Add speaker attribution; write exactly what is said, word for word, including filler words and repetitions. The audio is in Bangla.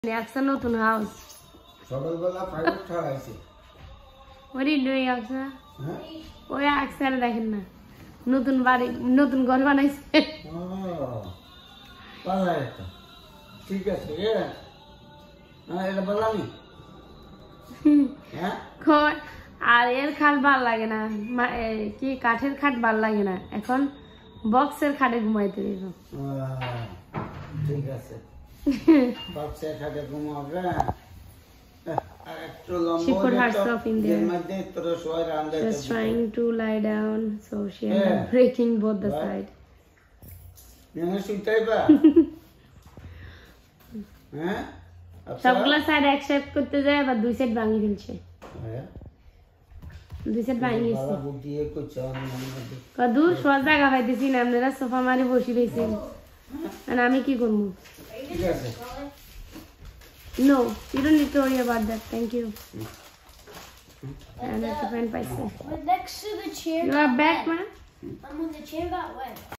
Speaker 1: Aqsa notun house.
Speaker 2: সকালবেলা ফাইবার ঠাড়াইছে।
Speaker 1: What are you doing, Aqsa?
Speaker 2: হ্যাঁ?
Speaker 1: ওই Aqsa দেখেন না। নতুন বাড়ি নতুন ঘর বানাইছে।
Speaker 2: ও। ভালো এটা। ঠিক আছে এ। হ্যাঁ এটা বললামই। হ্যাঁ?
Speaker 1: কই আর এর খাট ভাল লাগে না। কি কাঠের খাট ভাল লাগে না। এখন বক্সের খাটে ঘুমাইতে দিব।
Speaker 2: ঠিক আছে। বক্সের খাটে ঘুমাবে।
Speaker 1: She put herself in there. Just trying to lie down, so she ended up breaking both the side. সবগুলা সাইড একসাথে করতে যায় আবার দুই সাইড ভাঙি ফেলছে দুই সাইড ভাঙি গেছে কদু সব জায়গা পাইতেছি না আপনারা সোফা মারি বসে রয়েছেন আর আমি কি করবো No, you don't need to worry about that. Thank you. And that's a friend by
Speaker 3: But next to the chair.
Speaker 1: You are back, man.
Speaker 3: I'm on the chair got wet.